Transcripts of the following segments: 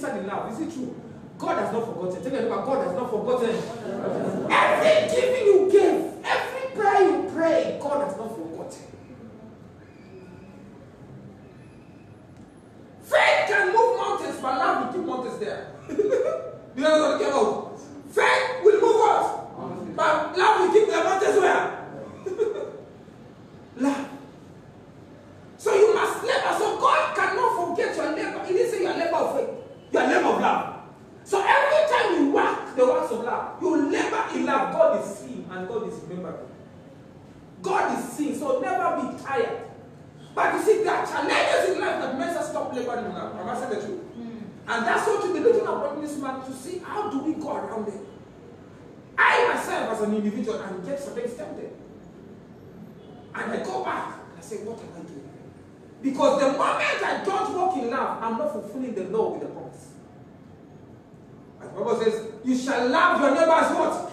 created in love. Is it true? God has not forgotten. Tell me about God has not forgotten. Every giving you gave, every prayer you pray, God has not forgotten. Faith can move mountains, but love will keep mountains there. You know what I'm talking about? Faith will move what? But love will keep the mountains where? Love. So you must labor. So God cannot forget your labor. He didn't say your labor of faith. Your labor of love. So every time you work the works of love, you labor in love. God is seeing and God is remembering. God is seeing. So never be tired. But you see, there are challenges in life that makes us stop laboring in love. Am I saying the truth? And that's what we've been looking at this man to see how do we go around it. I myself as an individual am get sometimes tempted. And I go back and I say, what am I doing? Because the moment I don't walk in love, I'm not fulfilling the law with the promise. And the Bible says, you shall love your neighbors what?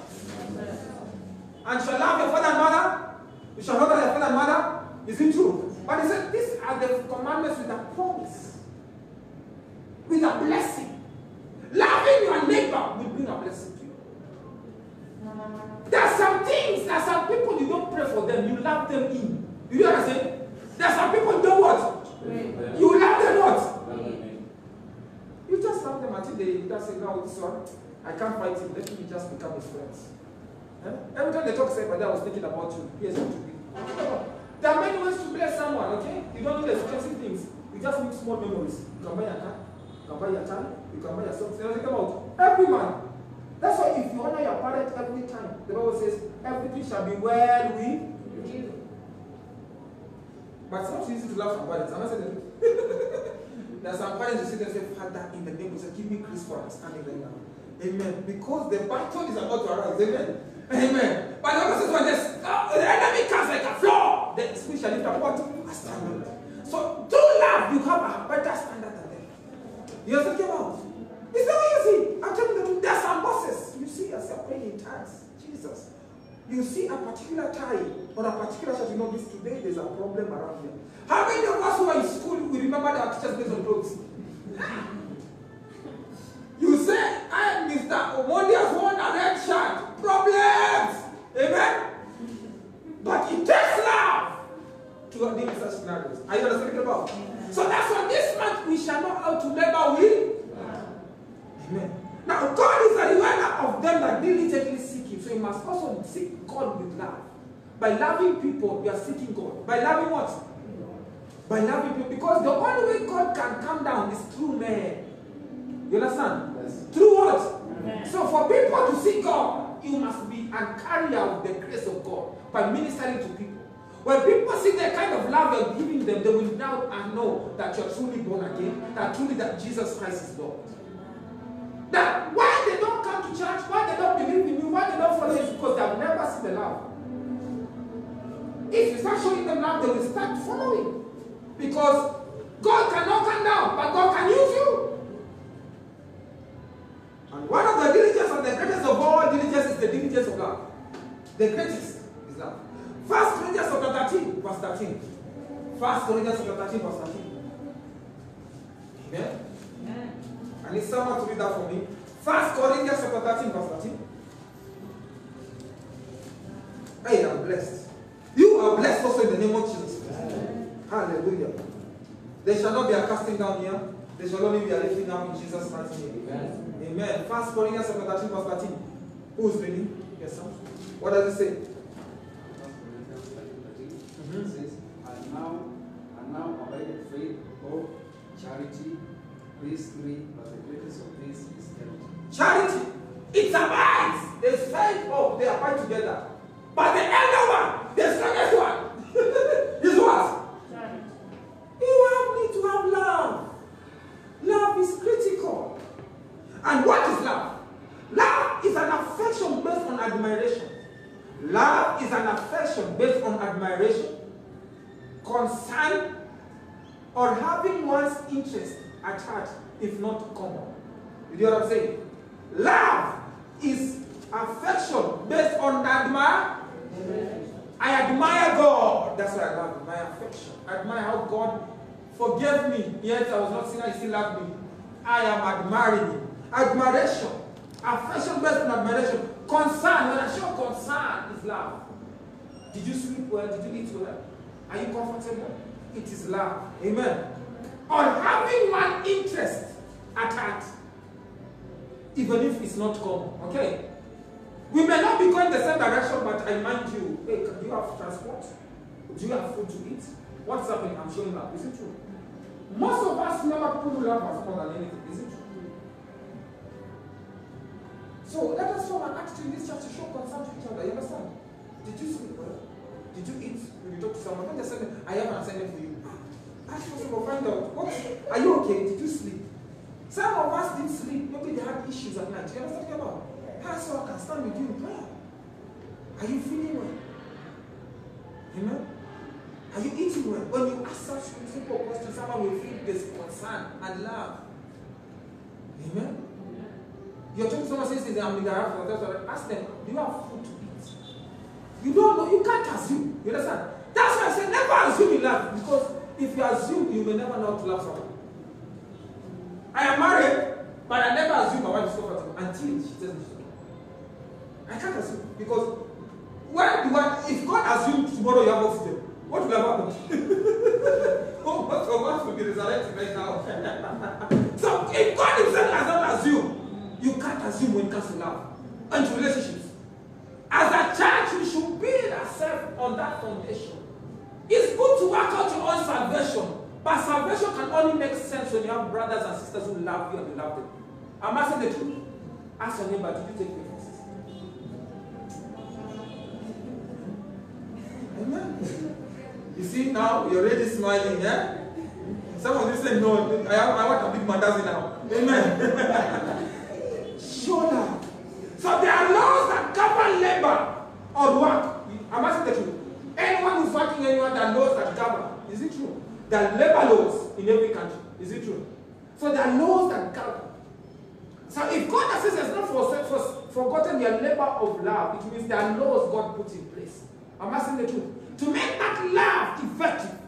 And shall love your father and mother? You shall honor your father and mother? Is it true? But he said, these are the commandments with a promise. With a blessing. Loving your neighbor will bring a blessing to you. There are some things, there are some people you don't pray for them, you love them in. You know what I'm saying? There are some people you don't what? You love them what? You just love them until they just say, no, this one, I can't fight him, let me just become his friends. Every time they talk, say, but I was thinking about you, here's what you do. There are many ways to bless someone, okay? You don't need expensive things. You just need small memories. You can buy a car, you can buy a child, you can buy a son. Think about every man. That's why if you honor your parents every time, the Bible says, everything shall be well with you. But it's not easy to love some parents. I'm not saying that. There are some parents who sit there and say, Father, in the name of Jesus, give me grace for understanding right now. Amen. Because the battle is about to arise. Amen. Amen. But the Bible says, when the enemy comes like a floor, the spirit shall lift up what? A standard. So through love, you have a better standard than them. You know what I'm talking about? It's not easy. I'm telling you, there are some bosses. You see as you're praying in tongues. Jesus. You see a particular tie or a particular church, you know this today, there's a problem around here. How many of us who are in school, we remember our teachers based on clothes? You say, I am Mr. Omondi has worn a red shirt. Problems! Amen? But it takes love to deal with such scenarios. Are you understanding about? So that's why this month we shall know how to labor with. Amen. Now God is a rewarder of them that diligently seek Him. So you must also seek God with love. By loving people, you are seeking God. By loving what? By loving people. Because the only way God can come down is through men. You understand? Yes. Through what? Yes. So for people to see God, you must be a carrier of the grace of God by ministering to people. When people see the kind of love you're giving them, they will now know that you're truly born again, that truly that Jesus Christ is Lord. That why they don't come to church, why they don't believe in you, why they don't follow you, is because they have never seen the love. If you start showing them love, they will start following. Because God cannot come down, but God can use you. And one of the diligence and the greatest of all diligence is the diligence of love. The greatest is love. 1 Corinthians chapter 13, verse 13. 1 Corinthians chapter 13, verse 13. Amen? Amen. I need someone to read that for me. 1 Corinthians chapter 13, verse 13. Hey, I'm blessed. You are blessed also in the name of Jesus. Amen. Hallelujah. There shall not be a casting down here. There shall only be a lifting up in Jesus' mighty name. Amen. Amen. 1 Corinthians chapter 13, verse 13. Who's reading? Yes, sir. What does it say? 1 Corinthians 13. It says, and now abideth faith, hope, charity, these three, but the greatest of these is charity. Charity. It abides. There's faith, hope, they abide together. But the elder one, the strongest one, is what? Charity. You need to have love. Love is critical. And what is love? Love is an affection based on admiration. Love is an affection based on admiration, concern, or having one's interest at heart, if not common. You know what I'm saying? Love is affection based on admiration. I admire God. That's what I love. My affection. I admire how God forgave me. Yet I was not sinner, He still loved me. I am admiring him. Admiration. Affection based on admiration. Concern. When I show concern is love. Did you sleep well? Did you eat well? Are you comfortable? It is love. Amen. Or having one interest at heart. Even if it's not common. Okay? We may not be going the same direction, but I remind you, hey, do you have transport? Do you have food to eat? What's happening? I'm showing up. Is it true? Most of us remember people who love us more than anything. Is it true? So let us form an attitude in this church to show concern to each other. You understand? Did you sleep well? Did you eat? When you talk to someone, don't just say, I have an assignment for you. Ask possible, find out. What? Are you okay? Did you sleep? Some of us didn't sleep. Maybe they had issues at night. You understand what I'm talking about? So I can stand with you in prayer. Are you feeling well? Amen? Are you eating well? When you ask such simple questions, someone will feel this concern and love. Amen? You're talking to someone says, I'm in the house. Ask them, do you have food to eat? You don't know. You can't assume. You understand? That's why I say never assume in love. Because if you assume, you will never know how to love someone. I am married, but I never assume my wife is comfortable until she tells me so. I can't assume. Because if God assumes tomorrow you have oxygen, what will have happened? Oh, most of us will be resurrected right now. So if God himself does not assume, you can't assume when it comes to love and to relationships. As a church, we should build ourselves on that foundation. It's good to work out your own salvation, but salvation can only make sense when you have brothers and sisters who love you and you love them. I'm asking the truth. Ask your neighbor, did you take preferences? Amen. You see now, you're already smiling, yeah? Some of you say, no, I want a big mandazi now. Amen. Show love. So there are laws that govern labor or work. I'm asking the truth. Anyone who's working anywhere, there are laws that govern. Is it true? There are labor laws in every country. Is it true? So there are laws that govern. So if God says has not forgotten your labor of love, it means there are laws God put in place. I'm asking the truth. To make that love effective.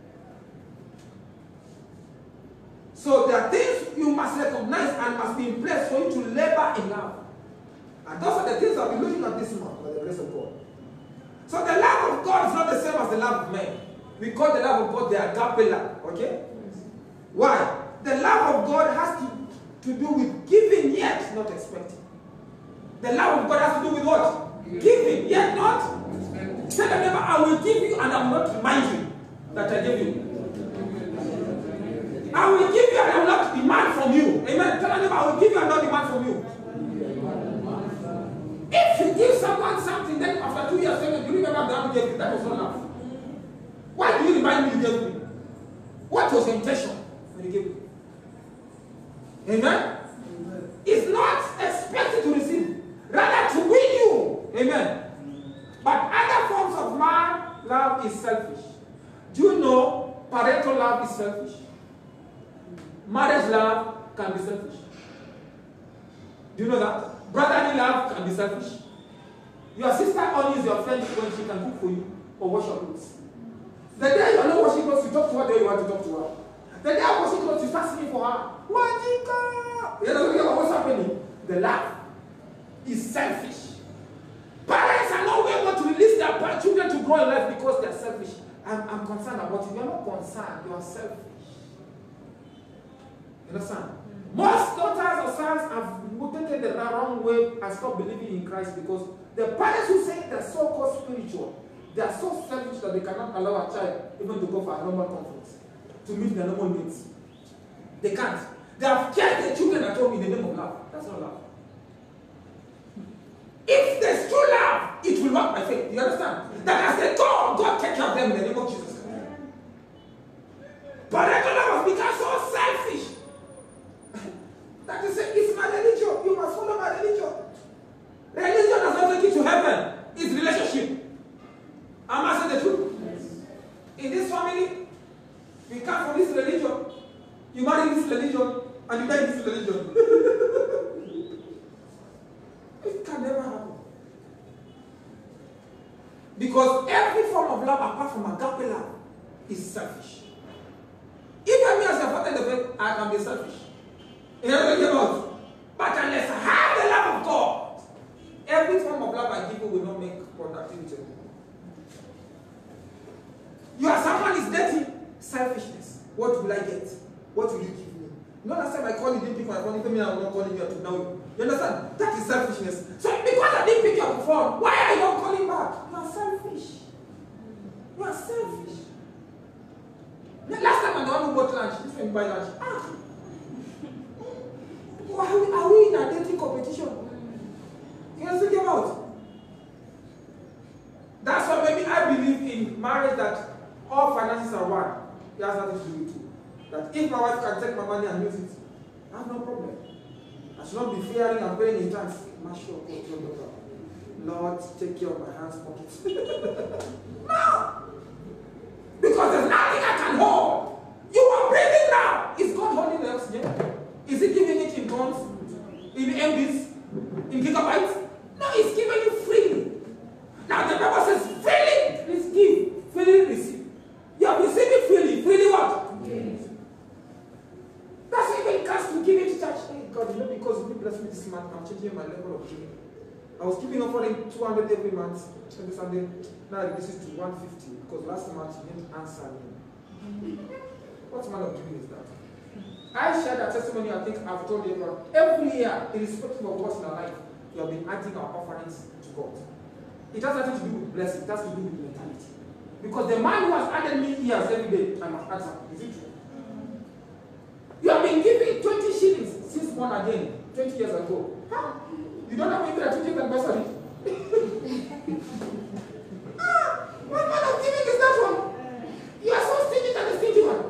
So there are things you must recognize and must be in place for you to labor in love. And those are the things I'll be looking at this month by the grace of God. So the love of God is not the same as the love of men. We call the love of God the agape love. Okay? Why? The love of God has to do with giving yet not expecting. The love of God has to do with what? Giving yet not. Tell the neighbor, I will give you and I will not remind you that I gave you. I will give you and I will not demand from you. Amen. Tell the neighbor, I will give you and not demand from you. If you give someone something, then after 2 years, do you remember that you gave you? That was not love. Why do you remind me you gave me? What was your intention when you gave me? Amen? It's not expected to receive, rather to win you. Amen. But other forms of love is selfish. Do you know parental love is selfish? Marriage love can be selfish. Do you know that? Brotherly love can be selfish. Your sister only is your friend when she can cook for you or wash your clothes. The day you are not washing clothes, you talk to her the way you want to talk to her. The day I'm washing clothes, you start singing for her. You know what's happening? The love is selfish. Parents are not able to release their children to grow in life because they are selfish. I'm concerned about you. You're not concerned, you are selfish. You understand? Most daughters or sons have taken the wrong way and stopped believing in Christ because the parents who say they're so-called spiritual, they are so selfish that they cannot allow a child even to go for a normal conference, to meet their normal needs. They can't. They have kept their children at home in the name of love. That's not love. If there's true love, it will work by faith. You understand? That as they go, God take care of them in the name of Jesus. Parental love has become so selfish that you say, it's my religion. You must follow my religion. Religion does not take you to heaven. It's relationship. I'm asking the truth. Yes. In this family, we come from this religion. You marry this religion, and you die in this religion. It can never happen. Because every form of love, apart from agape love, is selfish. Even me as a father in the faith, I can be selfish. You know what I'm talking about? But unless I have the love of God, every form of love I give you will not make productivity. You are someone is dating selfishness. What will I get? What will you give me? You know, last time I called you, didn't pick my phone, even me, I'm not calling you to know you. You understand? That is selfishness. So because I didn't pick your phone, why are you not calling back? You are selfish. You are selfish. Last time I'm the one who bought lunch, this one buy lunch. Are we in a dating competition? You know what I'm talking about? That's why maybe I believe in marriage that all finances are one. It has nothing to do with you. That if my wife can take my money and use it, I have no problem. I should not be fearing and praying in tongues. Lord, take care of my hands pockets. No! Because there's nothing I can hold. You are breathing now. Is God holding the oxygen? Is He giving it in tons? In MBs? In gigabytes? No, He's giving you freely. Now the Bible says, freely, please give, freely receive. You have received it freely. Freely what? Yes. That's why when it comes to giving to church, hey God, you know, because you bless me this month, I'm changing my level of giving. I was giving offering 200 every month, every Sunday. Now I reduce it to 150 because last month you didn't answer me. What manner of giving is that? I shared that testimony, I think I've told everyone. Every year, irrespective of what's in our life, we have been adding our offerings to God. It has nothing to do with blessing, it has to do with mentality. Because the man who has added me years every day, I must answer. Is it true? You have been giving 20 shillings since born again, 20 years ago. Huh? You don't have even a 20th anniversary. What kind of giving is that one? You are so stingy than the stingy one.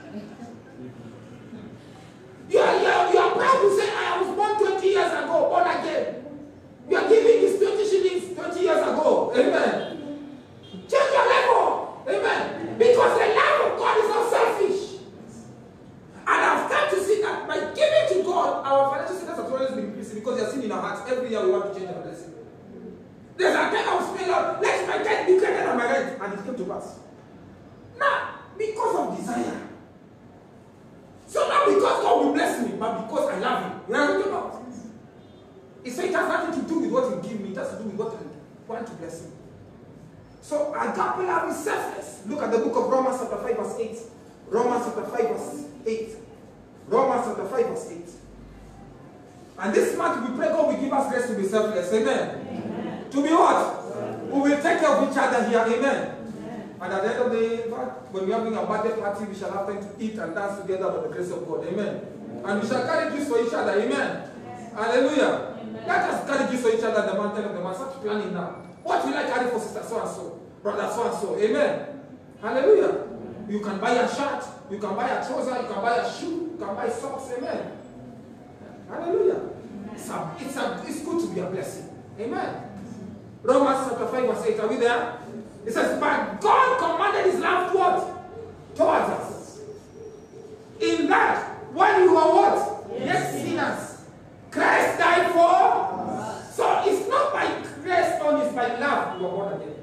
You are proud to say, I was born 20 years ago, born again. You are giving this 20 shillings 20 years ago. Amen. Change your level. Amen. Because the love of God is not selfish. And I've come to see that by giving to God, our financial status has always been increasing because they are seen in our hearts. Every year we want to change our blessing. There's a time I was saying, Lord, let my debt be greater than my rent. And it came to pass. Now, because of desire. So not because God will bless me, but because I love Him. You know what I'm talking about? He said it has nothing to do with what He give me. It has to do with what I want to bless Him. So agape love is selfless. Look at the book of Romans chapter 5 verse 8. Romans chapter 5 verse 8. Romans chapter 5 verse 8. And this month we pray God will give us grace to be selfless. Amen. Amen. To be what? We will take care of each other here. Amen. And at the end of the day, when we are having a birthday party, we shall have time to eat and dance together by the grace of God. Amen. And we shall carry gifts for each other. Amen. Hallelujah. Let us carry gifts for each other at the mountain of the man. Start planning now. What will I carry for sister so and so? Brother so and so. Amen. Hallelujah. You can buy a shirt. You can buy a trouser. You can buy a shoe. You can buy socks. Amen. Hallelujah. It's good to be a blessing. Amen. Romans chapter 5 verse 8. Are we there? It says, but God commanded His love towards us. In that, when you are what? Yes, sinners. Christ died for us. So it's not by grace only, it's by love you are born again.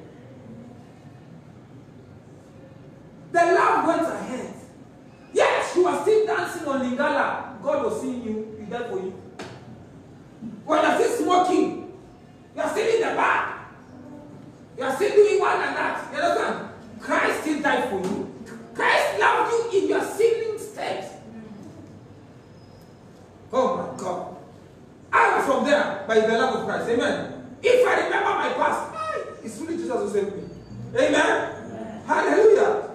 The love went ahead. Yes, you are still dancing on Lingala. God was seeing you, He died for you. When you are still smoking, you are still in the bar. You are still doing one and that. You understand? Christ still died for you. Christ loved you in your sinning state. Oh my God. I am from there by the love of Christ. Amen. If I remember my past, it's really Jesus who saved me. Amen. Hallelujah.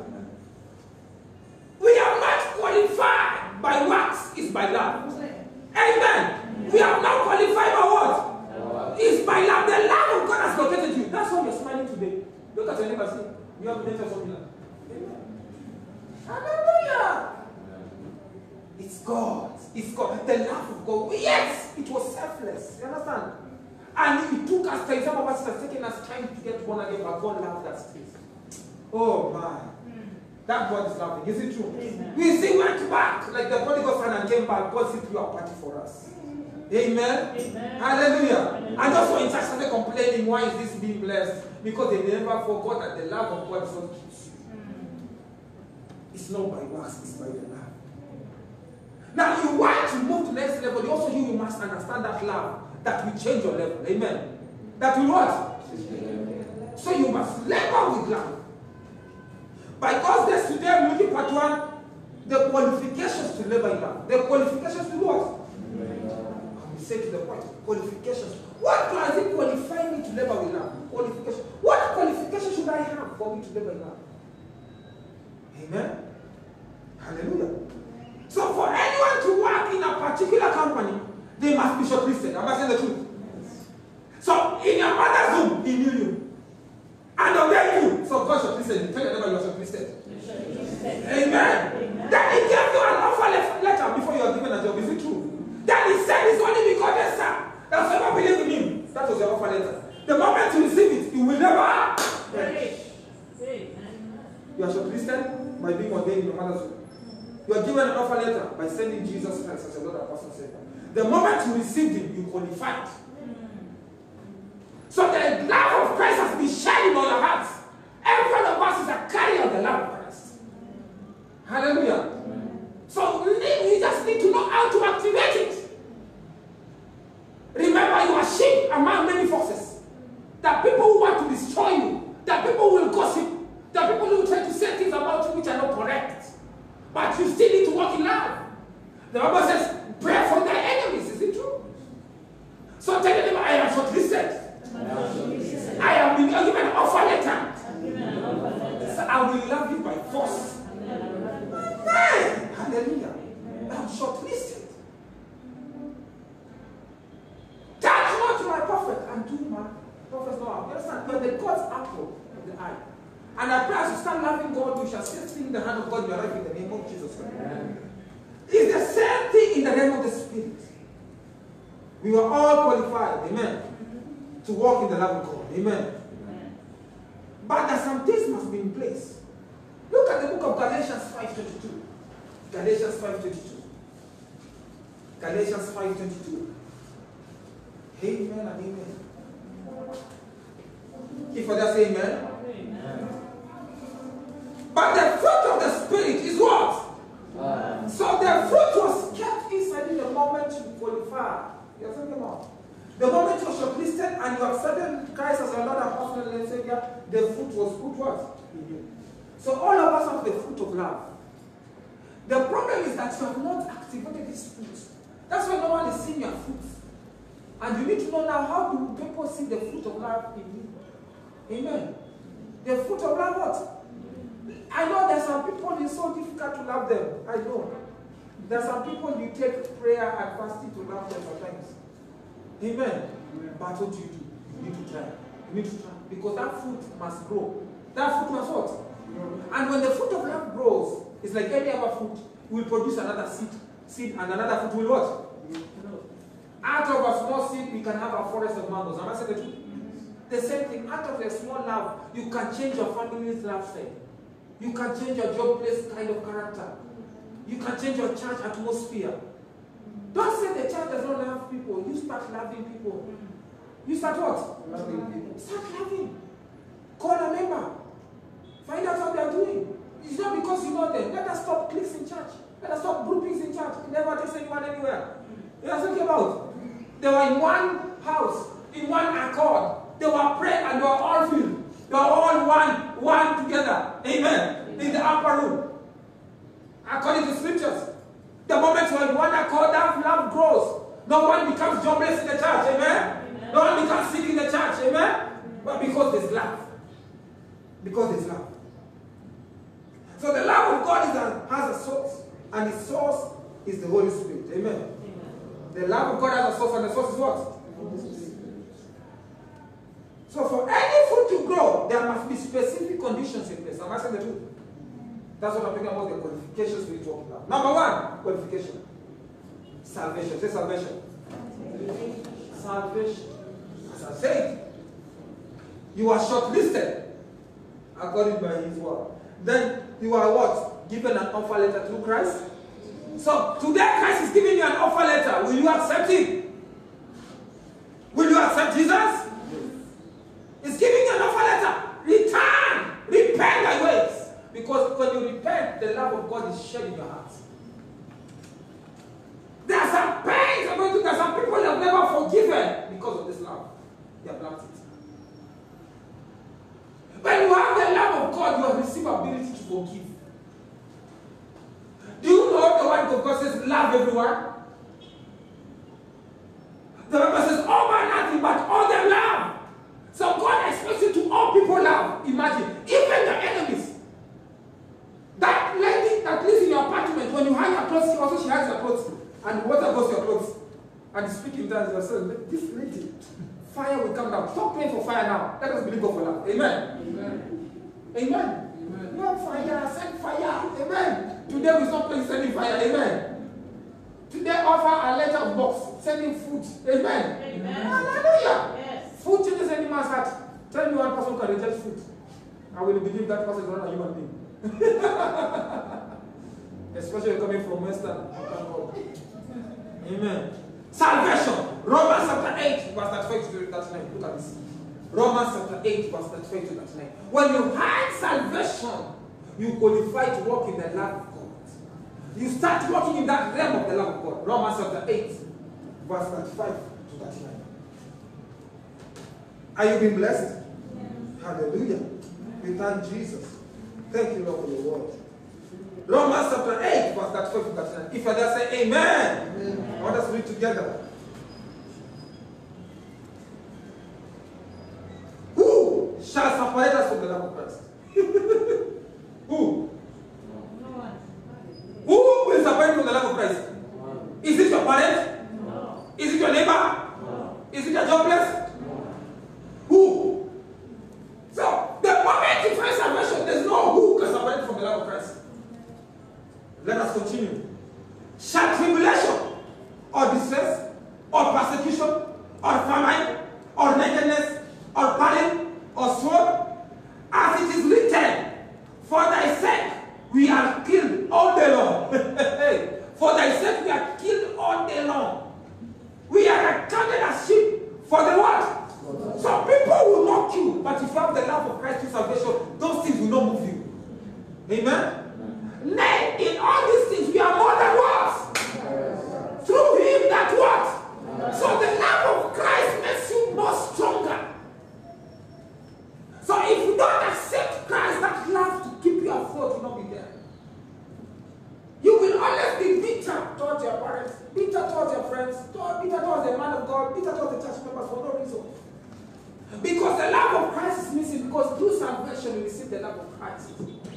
We are not qualified by works, it's by love. Amen. We are not qualified by what? It's by love. The love of God has located you. That's why you're smiling today. Look at your neighbor, see. You have the nature of something. Amen. Hallelujah. It's God. It's God. The love of God. Yes, it was selfless. You understand? And it took us time. Some of us have taken us time to get born again, but God loved us still. Oh my. That God is loving. Is it true? Amen. We see went back like the prodigal son and came back. God still threw a party for us. Amen. Amen. Hallelujah. Amen. And also in church started complaining, why is this being blessed? Because they never forgot that the love of God is what keeps you. It's not by works, it's by the love. Now you want to move to the next level, also you must understand that love that will change your level. Amen. That will what? So you must labor with love. By God's grace today, I'm looking at part 1, the qualifications to labor in love. The qualifications to what? I will say to the point, qualifications. What does it qualify me to labor with love? Qualifications. What qualifications should I have for me to labor in love? Amen. Hallelujah. So for anyone to work in a particular company, they must be shortlisted. Am I saying the truth? So in your mother's womb, he knew you. And obeyed you. So God shortlisted you. Tell your neighbor you are shortlisted. Amen. Then he gave you an offer letter before you are given a job. Is it true? Then he said it's only because yes, sir. That's why I believe in him. That was your offer letter. The moment you receive it, you will never perish. You are shortlisted by being ordained in your mother's womb. You are given an offer letter by sending Jesus Christ as your Lord and personal Savior. The moment you received him, you qualified. So the love of Christ has been shed in all your hearts. Every one of us is a carrier of the love of Christ. Hallelujah. So we just need to know how to activate it. Remember, you are sheep among many forces. There are people who want to destroy you. There are people who will gossip. There are people who will try to say things about you which are not correct. But you still need to walk in love. The Bible says, pray for thy enemies. Is it true? So tell them, I am shortlisted. I have been given an offer letter. So I will love you by force. Hey, hallelujah. I'm shortlisted. Touch not my prophet and do my prophet's no harm. You understand? You're the God's apple of the eye. And I pray as you start loving God, you shall still see the hand of God in your life in the name of Jesus Christ. It's the same thing in the name of the Spirit. We are all qualified, amen, to walk in the love of God, amen. But there some things must be in place. Look at the book of Galatians 5:22. Galatians 5:22. Galatians 5:22. Amen and amen. If I just say amen. But the fruit of the Spirit is what? So the fruit was kept inside in the moment you qualify. You're thinking about the moment you're shortlisted and you accepted Christ as your Lord and personal Savior, the fruit was put what? In you. So all of us have the fruit of love. The problem is that you have not activated this fruit. That's why no one is seeing your fruit. And you need to know now, how do people see the fruit of love in you? Amen. The fruit of love what? I know there's some people it's so difficult to love them. I know. There's some people you take prayer and fasting to love them sometimes. Amen. But what do? You need to try. You need to try. Because that fruit must grow. That fruit must what? And when the fruit of love grows, it's like any other fruit. Will produce another seed, and another fruit will what? Out of a small seed, we can have a forest of mangoes. Am I saying the truth? The same thing. Out of a small love, you can change your family's lifestyle. You can change your job place kind of character. You can change your church atmosphere. Don't say the church does not love people. You start loving people. You start what? Loving people. Start loving. Call a member. Find out how they are doing. It's not because you know them. Let us stop cliques in church. Let us stop groupings in church. It never takes anyone anywhere. You know what I'm talking about? They were in one house, in one accord. They were praying and they were all filled. They were all one together. Amen. In the upper room. According to scriptures. The moment you are in one accord, that love grows. No one becomes jobless in the church. Amen. No one becomes sick in the church. Amen. But because there's love. Because there's love. So the love of God has a source. And its source is the Holy Spirit. Amen. The love of God has a source, and the source is what? So for any fruit to grow, there must be specific conditions in place. Am I saying the truth? That's what I'm talking about, the qualifications we talk about. Number one, qualification. Salvation. Say salvation. Salvation. As I said, you are shortlisted according by his word. Then you are what? Given an offer letter through Christ. So today Christ is giving you an offer letter. Will you accept it? Will you accept Jesus? He's giving you an offer letter. Return. Repent thy ways. Because when you repent, the love of God is shed in your heart. There are some He has blocked it. When you have the love of God, you have received ability to forgive. Do you know the word of God says love everyone? The Bible says all by nothing but all the love. So God expects you to all people love. Imagine, even the enemies. That lady that lives in your apartment, when you hang your clothes, also she hangs your clothes. And water goes to your clothes. And you speak in tongues yourself. This lady, fire will come down. Stop praying for fire now. Let us believe God for love. Amen. Amen. Amen. Amen. No fire, send fire. Amen. Today we stop praying sending fire. Amen. Today offer a letter of box, sending food. Amen. Amen. Hallelujah. Yes. Food changes any man's heart. Tell me one person can reject food. I will believe that person is not a human being. Especially coming from Western. Amen. Salvation. Romans chapter 8, verse 35 to 39. Look at this. Romans chapter 8, verse 35 to 39. When you have salvation, you qualify to walk in the love of God. You start walking in that realm of the love of God. Romans chapter 8, verse 35 to 39. Are you being blessed? Yes. Hallelujah. We thank Jesus. Thank you, Lord, for your word. Romans chapter 8, verse 35 to 39. If you're there, say amen. Amen. I want us to read together. Who shall separate us from the love of Christ? Who? No one. Who will separate you from the love of Christ? No. Is it your parent? No. Is it your neighbor? No. Is it your jobless? No. Who? So, the moment you find salvation, there's no who can separate you from the love of Christ. Let us continue. Shall tribulation, or distress, or persecution, or famine, or nakedness, or peril, or sword, as it is written, for thy sake we are killed all day long. For thy sake we are killed all day long. We are accounted as sheep for the what? So people will mock you, but if you have the love of Christ through salvation, those things will not move you. Amen? Nay, in all these things we are more than what? Through him that what? So the love of Christ makes you more stronger. So if you don't accept Christ, that love to keep you afloat will not be there. You will always be bitter towards your parents, bitter towards your friends, bitter towards the man of God, bitter towards the church members for no reason. Because the love of Christ is missing, because through salvation you receive the love of Christ.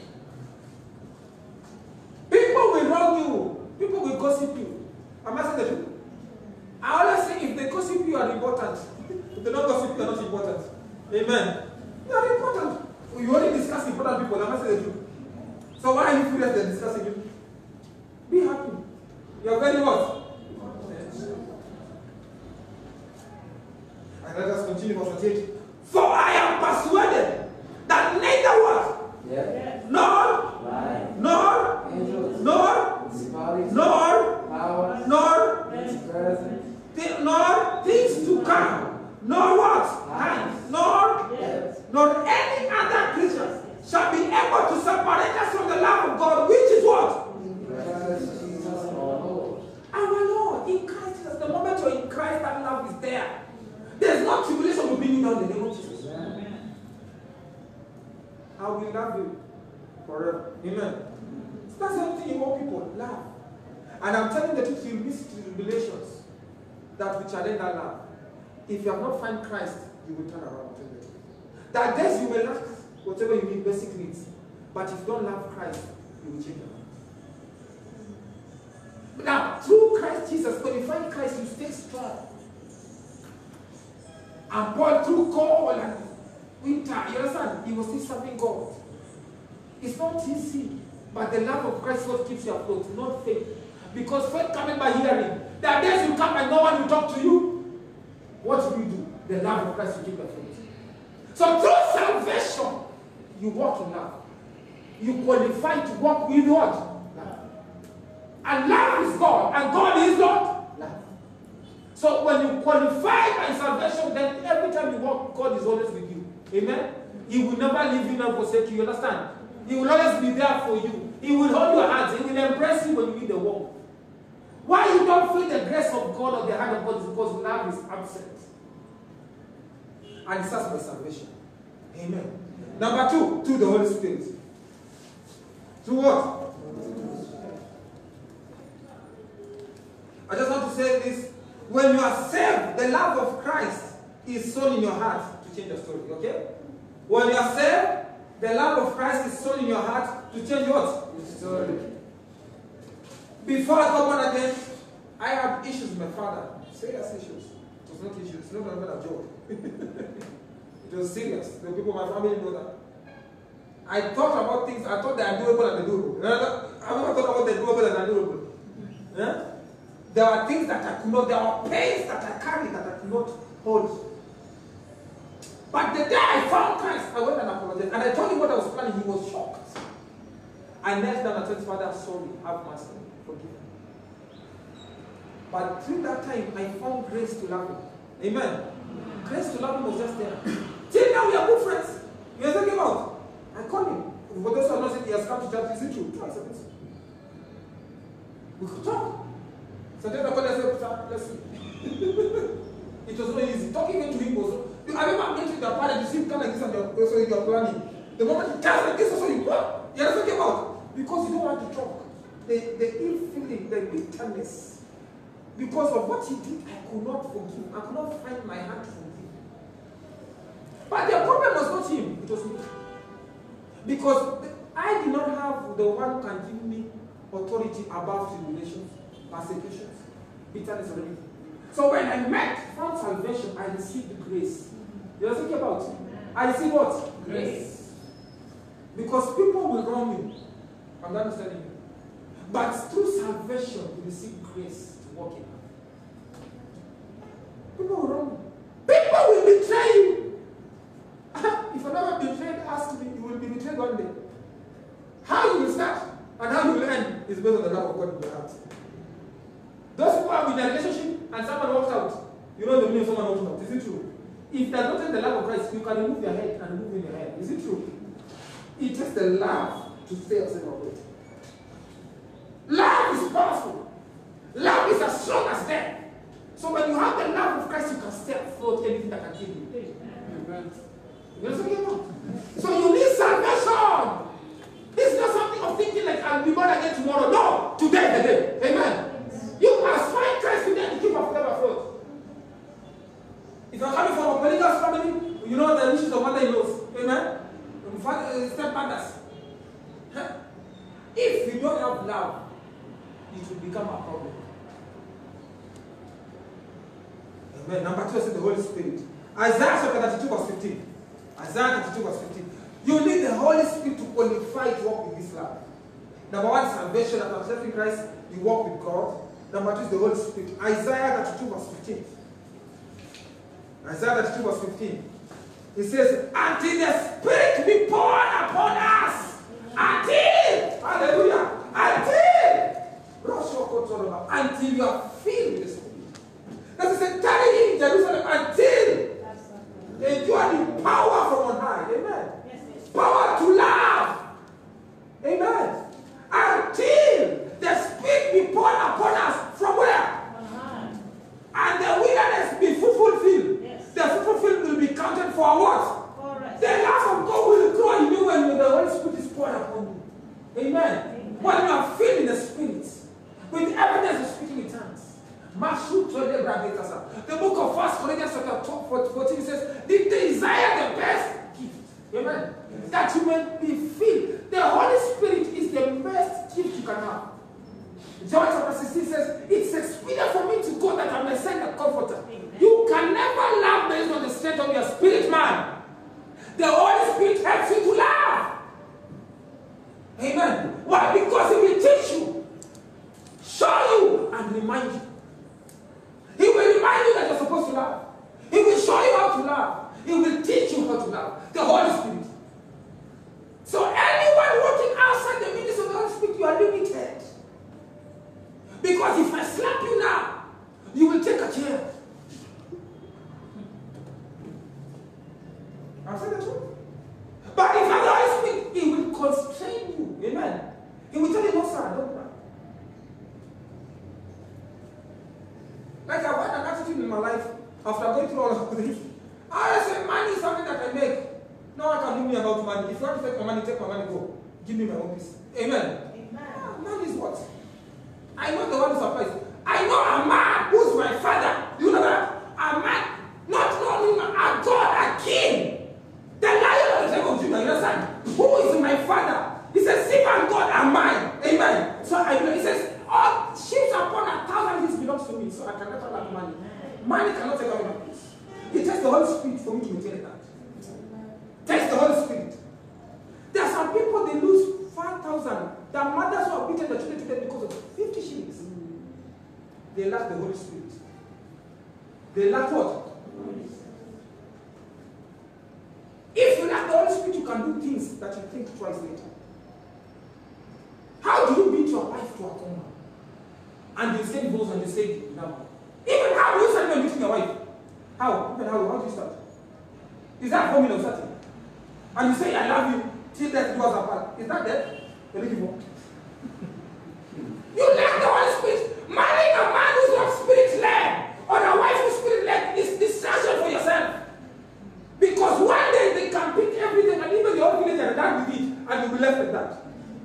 People will wrong you. People will gossip you. Am I saying the truth? I always say if they gossip you, you are important. If they don't gossip you, you are not important. Amen. You are important. You only discuss important people. Am I saying the truth? So why are you furious they're discussing you? Be happy. You are very what? And let us continue verse 28. For I am persuaded that neither what? Yeah. Nor things to come, nor what? Hands, nor any other creature shall be able to separate us from the love of God, which is what? Our Lord, in Christ Jesus. The moment you're in Christ, that love is there. There's no tribulation will bring you down in the name of Jesus. Amen. I will love you forever. Amen. So that's the only thing you want people, love. And I'm telling the truth, you miss tribulations that will challenge that love. If you have not found Christ, you will turn around. That days you will lack whatever you need, basic needs. But if you don't love Christ, you will change around. Now, through Christ Jesus, when you find Christ, you stay strong. And Paul, through cold and winter, you understand, he was still serving God. It's not easy, but the love of Christ is what keeps you afloat, not faith. Because faith coming by hearing. There are days you come and no one will talk to you. What do you do? The love of Christ will keep you afloat. So through salvation, you walk in love. You qualify to walk with what? Love. And love is God, and God is what? Love. So when you qualify by salvation, then every time you walk, God is always with you. Amen? He will never leave you nor forsake you. You understand? He will always be there for you. He will hold your hands. He will embrace you when you need the world. Why you don't feel the grace of God or the hand of God is because love is absent. And it starts by salvation. Amen. Number two, through the Holy Spirit. Through what? I just want to say this. When you are saved, the love of Christ is sown in your heart to change your story. Okay? When you are saved, the love of Christ is sown in your heart to change what? Your story. Before I got born again, I had issues with my father. Serious issues. It was not issues. It's not a joke. It was serious. The people in my family know that. I thought about things. I thought they are doable and undoable. I never thought about the doable and undoable. Yeah? There are things that I could not. There are pains that I carry that I could not hold. But the day I found Christ, I went and apologized. And I told him what I was planning. He was shocked. I knelt down and told his father, I'm sorry, have mercy, forgive me. But through that time, I found grace to love him. Amen. Grace to love him was just there. Till now, we are good friends. We are talking about. I called him. For those who have not said he has come to church, is it true? I said, yes. We could talk. So then I called and said, let's see. It was not easy. Talking to him was. I remember going to the party, you see him come like this and you're planning. The moment he comes like this, also you what? You know what I'm talking about? Because you don't want to talk. The ill feeling, the bitterness. Because of what he did, I could not forgive. I could not find my hand to forgive. But the problem was not him, it was me. Because I did not have the one who can give me authority above tribulations, persecutions, bitterness, or anything. So when I found salvation, I received grace. You know what I'm thinking about? I received what? Grace. Because people will wrong you. I'm not understanding you. But through salvation, you receive grace to walk in life. People will wrong you. People will betray you. If you're never betrayed, ask me, you will be betrayed one day. How you will start and how you will end is based on the love of God in your heart. Those people are in a relationship and someone walks out. You know the meaning of someone walks out. Is it true? If there's not the love of Christ, you can remove your head and remove in your head. Is it true? It takes the love to stay yourself away. Love is powerful. Love is as strong as death. So when you have the love of Christ, you can stay afloat anything that can kill you. Amen. You know what I'm talking about? So you need salvation. This is not something of thinking like I'll be born again tomorrow. No, today is the day. Amen. You must find Christ today to keep afloat. If you're coming from a polygamous family, you know the issues of mother-in-laws. Amen. Stepmothers. If you don't have love, it will become a problem. Amen. Number 2 is the Holy Spirit. Isaiah chapter 32 verse 15. Isaiah 32 verse 15. You need the Holy Spirit to qualify to walk with this love. Number 1 is salvation. After accepting Christ, you walk with God. Number 2 is the Holy Spirit. Isaiah 32 verse 15. Isaiah 32 verse 15. It says, until the Spirit be poured upon us. Until, hallelujah, until you are filled with the Spirit. That is a tarry in Jerusalem until you are the power from on high. Amen. Yes. Power to love. Amen. Until the Spirit be poured upon us from where? And the wilderness be fulfilled. Yes. The fulfilled will be counted for what? The love of God will grow in you when the Holy Spirit is poured upon you. Amen. When you are filled in the Spirit, with evidence of speaking in tongues. The book of 1 Corinthians chapter 14 says, they desire the best gift. Amen. Yes. That you may be filled. The Holy Spirit is the best gift you can have. John chapter 16 says, it's expedient for me to go that I may send a comforter. Amen. You can never love based on the strength of your spirit, man. The Holy Spirit helps you to love. Amen. Why? Because He will teach you, show you, and remind you. He will remind you that you're supposed to love. He will show you how to love. He will teach you how to love. The Holy Spirit. So anyone walking outside the ministry of the Holy Spirit, you are limited. Because if I slap you now, you will take a chair. I'm saying the truth. But if I the Holy Spirit, He will constrain you. Amen. He will tell you, no, sir, don't cry. Like I've had an attitude in my life after going through all of this. I say money is something that I make. No one can do me about money. If you want to take my money, go. Give me my own piece. Amen. Money is what? I know the one who supplies. I know a man who's my father. You know that? A man, not only a God, a king. The Lion of the tribe of Judah, you understand? Who is my father? He says, sheep and God are mine. Amen. So he says, all sheep upon 1,000 hills belongs to me. So I can never lack money. Money cannot take away my peace. It takes the Holy Spirit for me to maintain that. Takes the Holy Spirit. There are some people, they lose 5,000. There are mothers who have beaten their children to death because of 50 shillings. They lack the Holy Spirit. They lack what? If you lack the Holy Spirit, you can do things that you think twice later. How do you beat your wife to a coma? And you say divorce and you say no. Even how do you start beating your wife? How? Even how do you start? Is that formula starting? And you say, I love you, till death do us apart. Is that death? You lack the Holy Spirit. Marrying a man who's not spirit-led, or a wife who's spirit-led, is distraction for yourself. Because one day they can pick everything, and even the whole village are done with it, and you'll be left with that.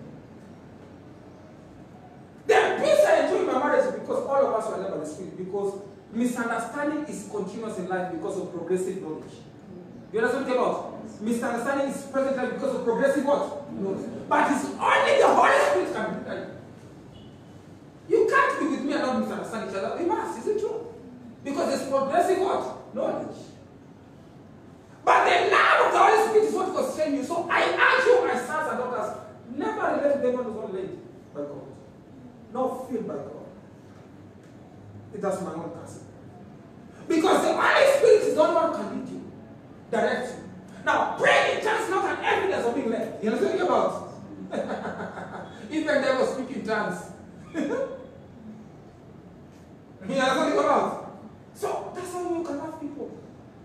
The peace I enjoy in my marriage is because all of us were led by the Spirit, because misunderstanding is continuous in life because of progressive knowledge. You understand what I'm talking about? Misunderstanding is present in life because of progressive what? Knowledge. But it's only the Holy Spirit can do that. You can't be with me and not misunderstand each other. We must, is it true? Because there's progressive what? Knowledge. But the love of the Holy Spirit is what constrains you. So I urge you, my sons and daughters, never relate to them who's not led by God. Not filled by God. That's my own counsel. Because the Holy Spirit is the only one who can lead you, direct you. Now, praying in tongues is not an evidence of being led. You understand what I'm talking about? Even they were speaking tongues. You understand what I'm talking about? So that's how you can love people.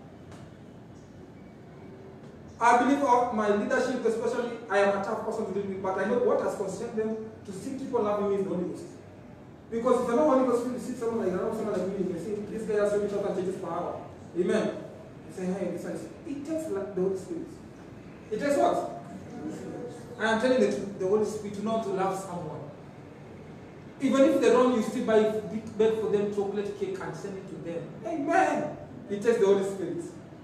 I believe of my leadership, especially, I am a tough person to deal with, but I know what has constrained them to see people loving me is the Holy Ghost. Because if I know Holy Ghost, you see someone like me, you see this guy has really short and changes per hour. Amen. You say, hey, this one is. It takes the Holy Spirit. It takes what? I am telling the Holy Spirit not to love someone. Even if they wrong, you still beg for them chocolate cake and send it to them. Amen. It takes the Holy Spirit.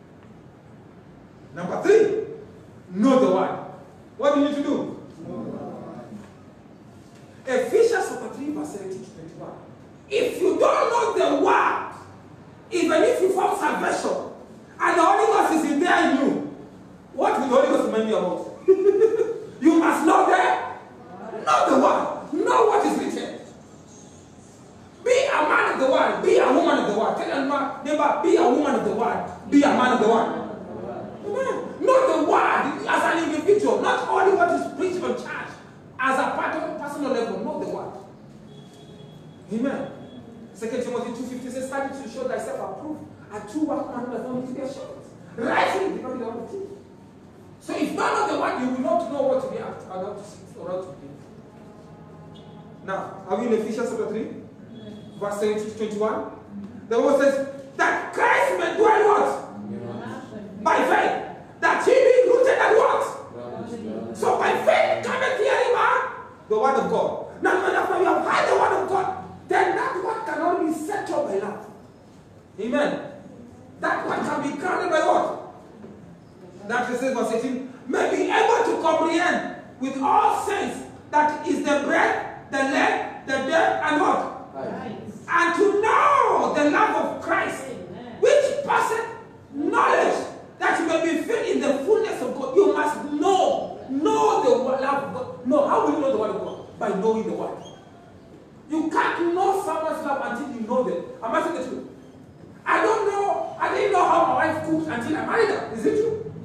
Number 3, know the word. What do you need to do? Know the word. Ephesians 3, verse 17 to 21. If you don't know the word, even if you form salvation, and the Holy Ghost is in there in you, what will the Holy Ghost remind you about? You must know the word. Know what is written. Be a man of the word. Be a woman of the word. Tell your neighbor, be a woman of the word. Be a man of the word. Know the word as an individual, not only what is preached on church, as a part of a personal level. Know the word. Amen. 2 Timothy 2:15 says, study to show thyself approved, a true workman who does not need to be ashamed. Rightly dividing the word of truth. So if you don't know the word, you will not know what to be at, or how to sit, or how to be. Now, are we in Ephesians 3, verse 17 to 21? The word says, that Christ may dwell what? By faith. That he be rooted and what? So by faith cometh hearing the word of God. Now when after you have heard the word of God, then that word can only be settled by love. Amen. That word can be grounded by what? That is verse 18. May be able to comprehend with all sense that is the breadth, the length, the depth, and what? Right. And to know the love of Christ, which passeth knowledge, that you may be filled in the fullness of God. You must know the love of God. No, how will you know the word of God? By knowing the word. You can't know someone's love until you know them. Am I saying the truth? I didn't know how my wife cooks until I married her. Is it true?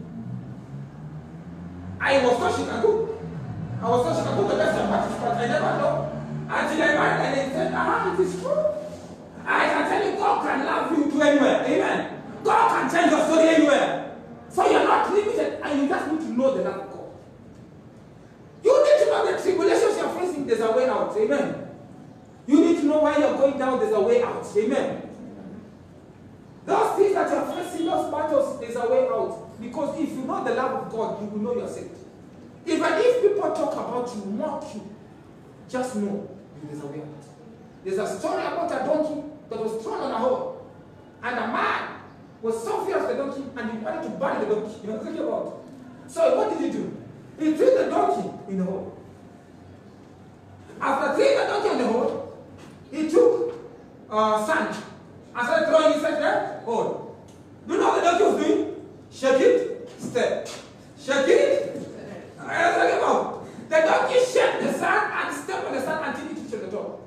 I was taught she can cook. I was taught she can cook the best of practice, but I never know until I married her and they said, it is true. I can tell you God can love you to anywhere. Amen. God can change your story anywhere. So you're not limited, and you just need to know the love of God. You need to know the tribulations you're facing, there's a way out. Amen. You need to know why you're going down, there's a way out. Amen. Those things that that you are facing those battles, there's a way out. Because if you know the love of God, you will know you're saved. Even if people talk about you, mock you, just know there's a way out. There's a story about a donkey that was thrown on a hole. And a man was so fierce of the donkey and he wanted to bury the donkey. You know what I'm talking about? So what did he do? He threw the donkey in the hole. After throwing the donkey in the hole, he took sand and started throwing inside the hole. Do you know what the donkey was doing? Shake it, step. Shake it. I'm talking about. The donkey shook the sand and stepped on the sand until it reached the top.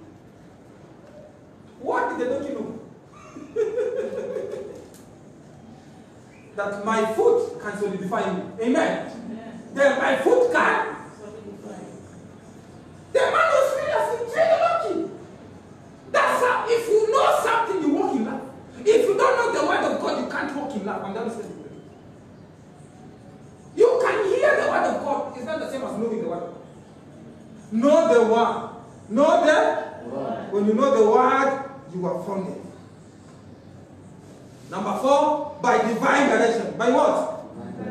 What did the donkey know? That my foot can solidify me. Amen. Then my foot can solidify. The man was serious. He trained the donkey. That's how, if you know something, you walk in love. If you don't know the word of God, you can't walk in love. I'm going to say it. You can hear the word of God. It's not the same as knowing the word of God. Know the word. Know the word. When you know the word, you are founded. Number 4, by divine direction. By what?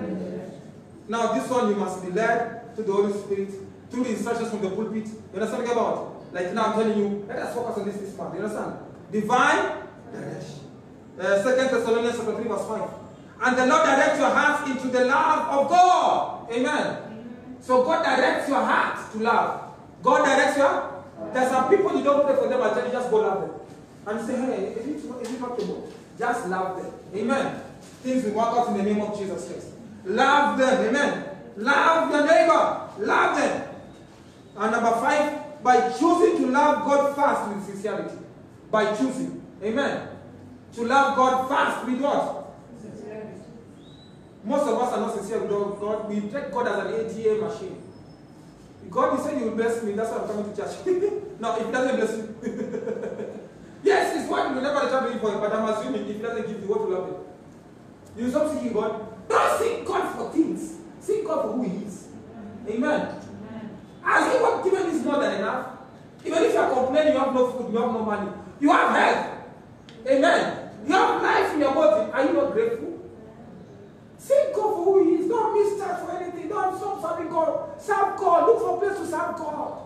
Now this one you must be led to the Holy Spirit through the instructions from the pulpit. You understand what I'm about? Like now I'm telling you, let us focus on this month. You understand? Divine direction. 2 Thessalonians 3 verse 5. And the Lord directs your hearts into the love of God. Amen. So God directs your heart to love. God directs your. There's some people you don't pray for them, I tell you just go love them. And you say, hey, is it not possible? Just love them. Amen. Things will work out in the name of Jesus Christ. Love them. Amen. Love your neighbor. Love them. And number 5, by choosing to love God first with sincerity. By choosing. Amen. To love God first with what? Sincerity. Most of us are not sincere with God. We take God as an ATM machine. God will say you will bless me. That's why I'm coming to church. No, if he doesn't bless you. Yes, it's what you never try to live for him, but I'm assuming if he doesn't give you what you love him. You stop seeking God. Don't seek God for things. Seek God for who he is. Amen. Has he what given is more than enough? Even if you are complaining, you have no food, you have no money. You have health. Amen. You have life in your body. Are you not grateful? Seek God for who he is. Don't miss church for anything. Don't stop serving God. Serve God. Look for a place to serve God.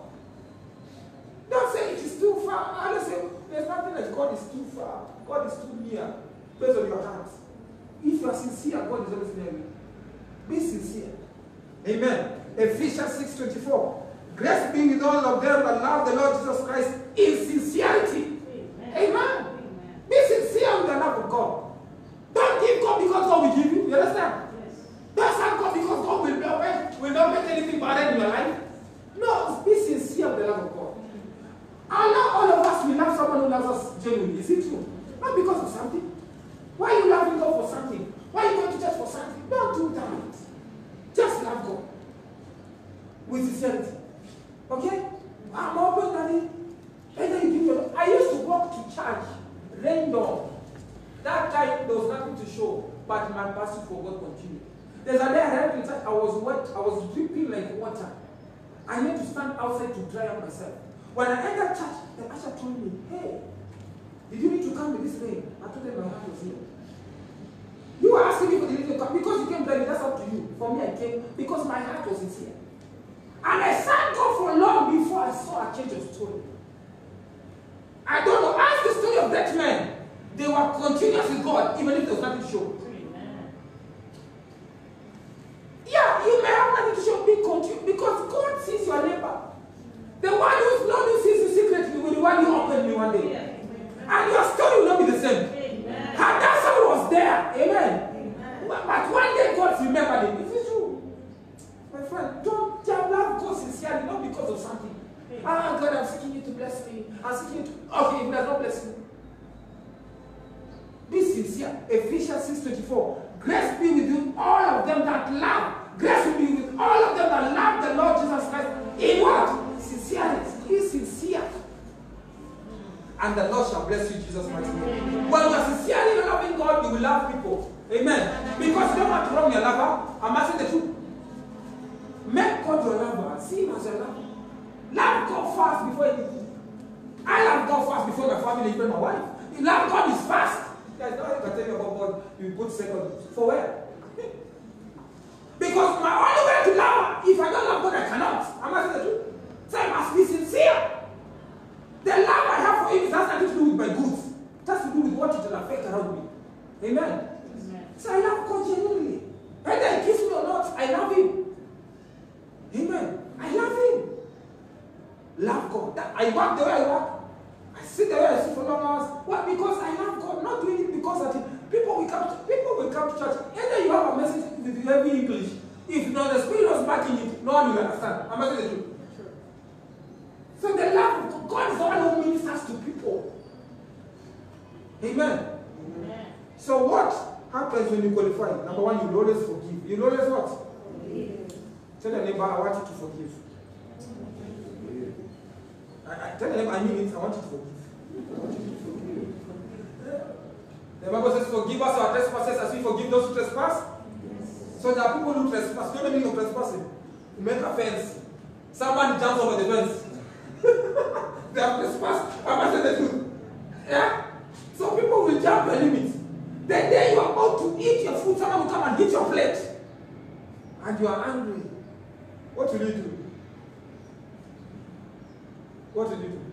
Don't say it is too far. I don't say there's nothing like God is too far. God is too near. Based on your heart. If you are sincere, God is always near you. Be sincere. Amen. Ephesians 6:24. Grace be with all of them that love the Lord Jesus Christ in sincerity. Amen. Be sincere with the love of God. Don't give God because God will give you. You understand? Yes. Don't serve God because God will not make anything bad in your life. No, be sincere with the love of God. And not all of us will love someone who loves us genuinely. Is it true? Not because of something. Why are you loving God for something? Why are you going to church for something? Don't do that. Just love God. With sincerity. Okay? I'm open, Daddy. And then you give your. I used to walk to church, rain down. That time there was nothing to show, but my passion for God continued. There's a day I arrived in church, I was wet, I was dripping like water. I need to stand outside to dry up myself. When I entered church, the usher told me, hey, did you need to come with this rain? I told them my heart was here. You were asking me for the need to come because you came blind, that's up to you. For me, I came because my heart was sincere. And I thanked God for long before I saw a change of story. I don't know. Ask the story of that man. They were continuous with God, even if there was nothing to show. Yeah, you may have nothing to show, be continuous, because God sees your labor. The one who's not who sees you secretly will be the one you open me one day. And your story will not be the same. And that someone was there. Amen. But one day God remembered him. This is true. My friend, don't love God sincerely, not because of something. Ah, God, I'm seeking you to bless me. I'm seeking you to. Okay, if He does not bless you. Be sincere. Ephesians 6:24. Grace be with you, all of them that love. Grace will be with all of them that love the Lord Jesus Christ. In what? Sincerity. Be sincere. And the Lord shall bless you, Jesus' mighty name. When you are sincerely loving God, you will love people. Amen. Because you don't want to wrong your lover. I'm asking the truth. Make God your lover and see Him as your lover. Love God first before anything. I love God first before my family, even my wife. Love God is fast. Guys, don't you can tell me about you put second. For where? Because my only way to love, if I don't love God, I cannot. Am I saying the truth? So I must be sincere. The love I have for him has nothing to do with my goods. It has to do with what it will affect around me. Amen. Amen. So I love God genuinely. Whether he kisses me or not, I love him. Amen. I love him. Love God. I work the way I work. I sit the way I sit for long hours. Why? Because I love God. Not doing it because people will come to church. Either you have a message with heavy English. If the Spirit was backing it, no one will understand. Am I saying the truth? So the love of God is the one who ministers to people. Amen. Amen. So what happens when you qualify? Number one, you always forgive. You always what? Forgive. Tell your neighbor, I want you to forgive. Tell your neighbor, I mean it, I want you to forgive. The Bible says, forgive us our trespasses as we forgive those who trespass. Yes. So there are people who trespass. You don't mean you're trespassing. You make a fence. Someone jumps over the fence. They have trespassed. Am I saying the truth? Yeah? So people will jump the limit. The day you are about to eat your food, someone will come and hit your plate. And you are angry. What will you do? What will you do?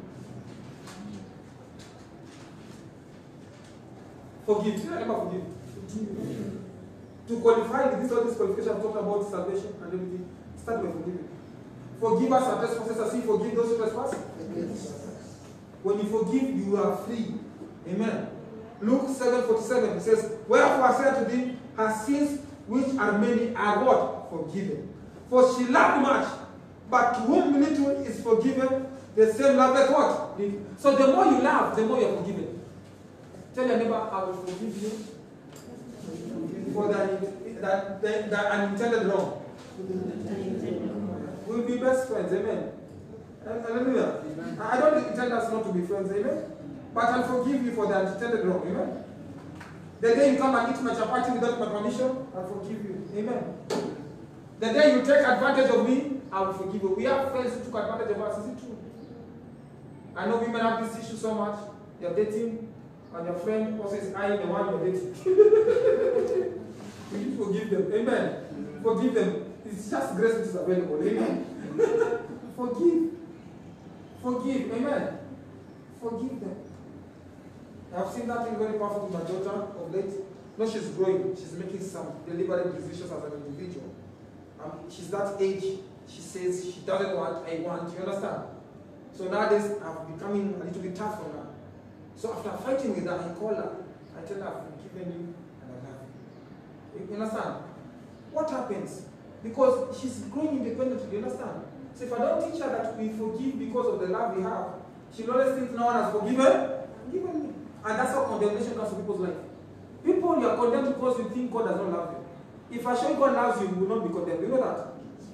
Forgive. You never forgive. To qualify, this all this qualification I'm talking about salvation and everything, start by forgiving. Forgive us our trespasses as we forgive those who trespass. Yes. When you forgive, you are free. Amen. Luke 7:47 it says, wherefore I say to thee, her sins which are many are what? Forgiven. For she loved much, but to whom little is forgiven, the same loveth what? So the more you love, the more you are forgiven. Tell your neighbor, I will forgive you for that unintended wrong. We'll be best friends, amen. Hallelujah. Amen. I don't intend us not to be friends, amen. But I'll forgive you for the unintended wrong, amen. The day you come and eat my chapati without my permission, I'll forgive you, amen. The day you take advantage of me, I will forgive you. We have friends who took advantage of us, is it true? I know women have this issue so much. You're dating, and your friend also is eyeing the one you're dating. You forgive them, amen. Forgive them. It's just grace which is available, amen. Forgive. Forgive, amen. Forgive them. I've seen that thing very powerful with my daughter of late. No, she's growing. She's making some deliberate decisions as an individual. She's that age. She says she doesn't want, I want. You understand? So nowadays, I'm becoming a little bit tough on her. So after fighting with her, I call her. I tell her, I've forgiven you and I love you. You understand? What happens? Because she's growing independently. You understand? So if I don't teach her that we forgive because of the love we have, she'll always think no one has forgiven me. And that's how condemnation comes to people's life. People, you are condemned because you think God does not love you. If I show you God loves you, you will not be condemned. You know that?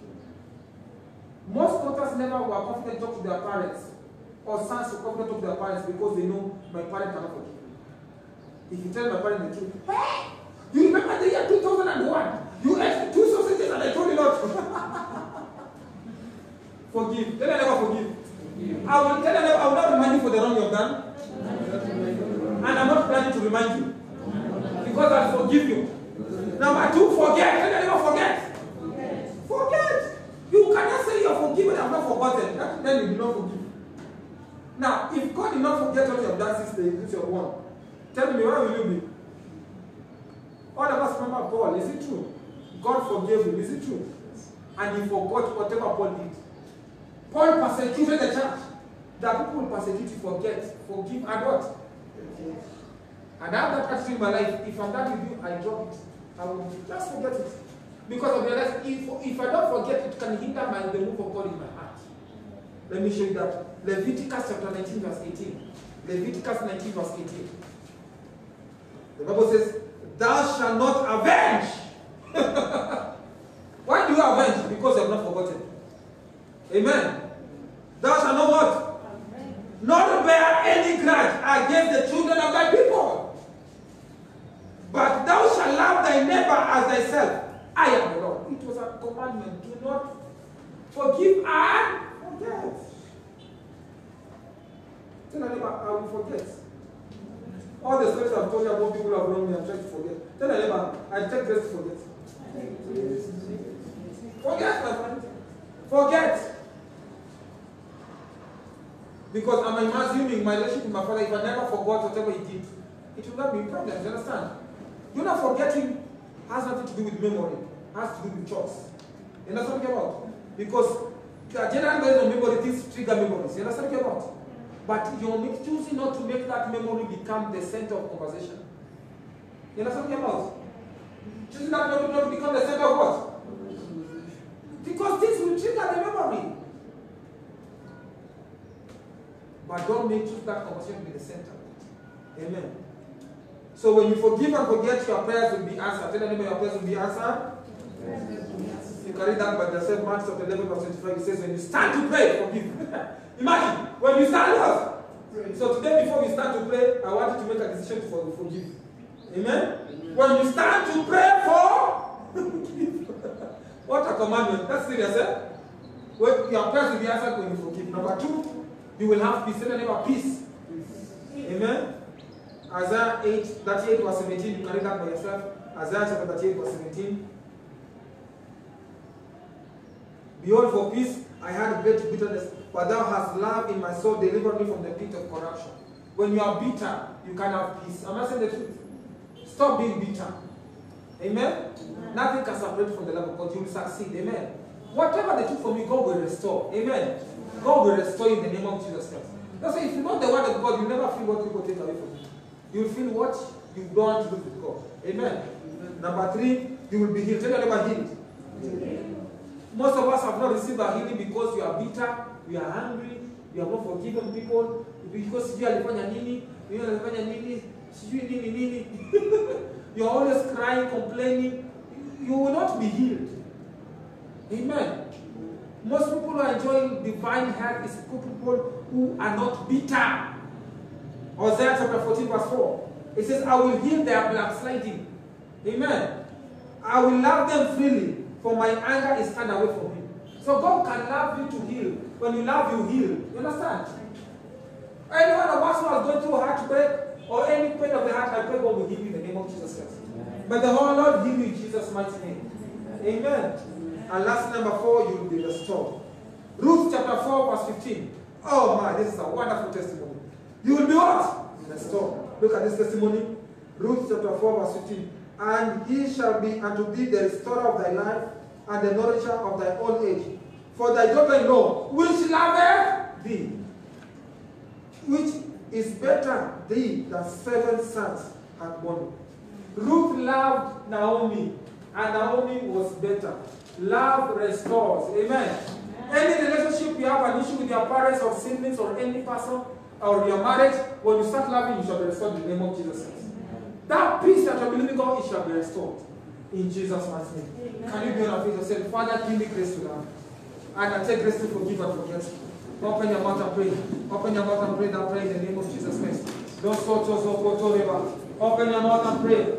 Most daughters never were confident to talk to their parents, or sons were confident to talk to their parents because they know my parent cannot forgive me. If you tell my parent the truth, hey, you remember the year 2001? You ate 2 sausages and I told you not to. Forgive. Tell her never forgive. I will tell her I will not remind you for the wrong you have done. And I'm not planning to remind you. Because I'll forgive you. Number 2, forget. Tell her never forget. Forget. You cannot say you are forgiven and have not forgotten. Then you do not forgive. Now, if God did not forget what you have done since your one, tell me, where will you be? All of us remember Paul. Is it true? God forgave him. Is it true? And he forgot whatever Paul did. Paul persecuted the church. That people will persecute you, forgive, and what? And I have that attitude in my life. If I'm done with you, I drop it. I will just forget it. Because I realize if I don't forget, it can hinder the move of God in my heart. Let me show you that. Leviticus chapter 19, verse 18. Leviticus 19, verse 18. The Bible says, thou shalt not avenge. Why do you avenge? Because you have not forgotten. Amen. Thou shalt not what? Not bear any grudge against the children of thy people. But thou shalt love thy neighbor as thyself. I am the Lord. It was a commandment. Do not forgive and forget. Tell your neighbor, I will forget. All the stories I've told you about people who have wronged me, I'm trying to forget. Tell them, I take grace to forget. Forget, my friend. Forget. Because I'm assuming my relationship with my father, if I never forgot whatever he did, it will not be a problem. You understand? You're not forgetting has nothing to do with memory. It has to do with choice. You understand what I'm talking about? Because generally based on memory, things trigger memories. You understand what I'm talking about? But you're choosing not to make that memory become the center of conversation. You understand what I'm talking about? Choosing that memory not to become the center of what? Because this will trigger the memory. But don't choose that conversation to be the center. Amen. So when you forgive and forget, your prayers will be answered. Tell them your prayers will be answered. You carry that by yourself. Mark chapter 11 verse 25. It says, when you stand to pray, forgive. Imagine, when you stand up. So today before we start to pray, I want you to make a decision to forgive. Amen? When you stand to pray what a commandment. That's serious, eh? Well, your prayers will be answered when you forgive. Number 2, you will have peace. Tell them about peace. Amen? Isaiah 38 verse 17. You carry that by yourself. Isaiah chapter 38 verse 17. Behold, for peace I had great bitterness, but thou hast loved in my soul, delivered me from the pit of corruption. When you are bitter, you can have peace. Am I saying the truth? Stop being bitter. Amen? Nothing can separate from the love of God. You will succeed. Amen? Whatever they took from you, God will restore. Amen? God will restore in the name of Jesus Christ. That's why if you know the word of God, you never feel what people take away from you. You will feel what you don't want to do with God. Amen? Number 3, you will be healed. Tell them about healed. Most of us have not received our healing because you are bitter, you are angry, you have not forgiven people, because you are you're always crying, complaining. You will not be healed. Amen. Most people who are enjoying divine health is people who are not bitter. Isaiah chapter 14 verse 4. It says, I will heal their backsliding. Amen. I will love them freely, for my anger is turned away from him. So God can love you to heal. When you love, you heal. You understand? Anyone of us who has gone through a heartbreak or any pain of the heart, I pray God will heal you in the name of Jesus Christ. But the whole Lord heal you in Jesus' mighty name. Amen. And last, number 4, you will be restored. Ruth chapter 4 verse 15. Oh my, this is a wonderful testimony. You will be what? Restored. Look at this testimony. Ruth chapter 4 verse 15. And he shall be unto thee the restorer of thy life, and the nourisher of thy old age. For thy daughter-in-law, which loveth thee, which is better thee than 7 sons hath borne. Ruth loved Naomi, and Naomi was better. Love restores. Amen. Any relationship you have an issue with your parents or siblings or any person or your marriage, when you start loving, you shall be restored in the name of Jesus Christ. That peace that you're believing God, it shall be restored in Jesus' mighty name. Can you be on our feet and say, Father, give me grace to love, and I take grace to forgive and forget. Open your mouth and pray. Open your mouth and pray that prayer in the name of Jesus Christ. Open your mouth and pray.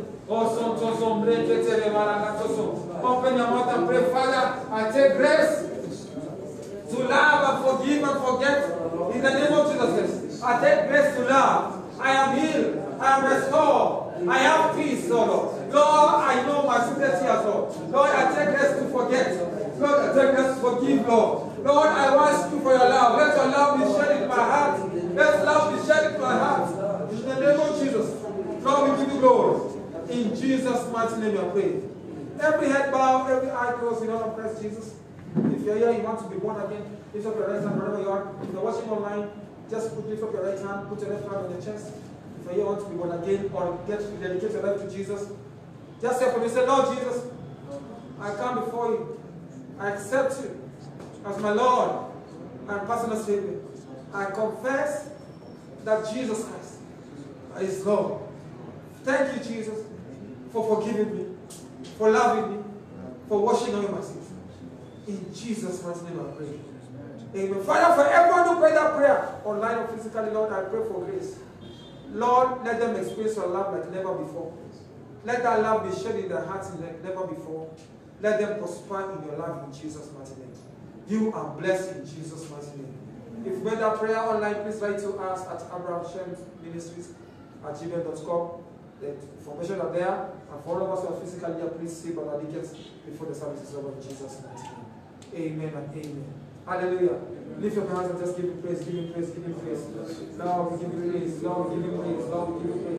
Open your mouth and pray. Father, I take grace to love and forgive and forget in the name of Jesus Christ. I take grace to love. I am healed. I am restored. I have peace, Lord. Lord, I know my secret here, Lord. Lord, I take grace to forget. Lord, I take grace to forgive, Lord. Lord, I ask you for your love. Let your love be shed in my heart. Let love be shed in my heart. In the name of Jesus. Lord, we give you glory. In Jesus' mighty name I pray. Every head bow, every eye closed in honor of Christ Jesus. If you're here, you want to be born again, lift up your right hand wherever you are. If you're watching online, just lift up your right hand, put your left hand on your chest. If you want to be born again or dedicate your life to Jesus, just say for me, say, Lord Jesus, I come before you. I accept you as my Lord and personal Savior. I confess that Jesus Christ is Lord. Thank you, Jesus, for forgiving me, for loving me, for washing away my sins. In Jesus' mighty name I pray. Amen. Father, for everyone who prayed that prayer, online or physically, Lord, I pray for grace. Lord, let them experience your love like never before. Let that love be shed in their hearts like never before. Let them prosper in your love in Jesus' mighty name. You are blessed in Jesus' mighty name. If you made that prayer online, please write to us at Abraham Shem Ministries. gmail.com. The information are there. And for all of us who are physically here, please see Brother Dickens before the service is over in Jesus' name. Amen and amen. Hallelujah. Lift your hands and just give him praise, give him praise, give him praise. Lord, we give you praise. Lord, we give you praise. Lord, we give you praise.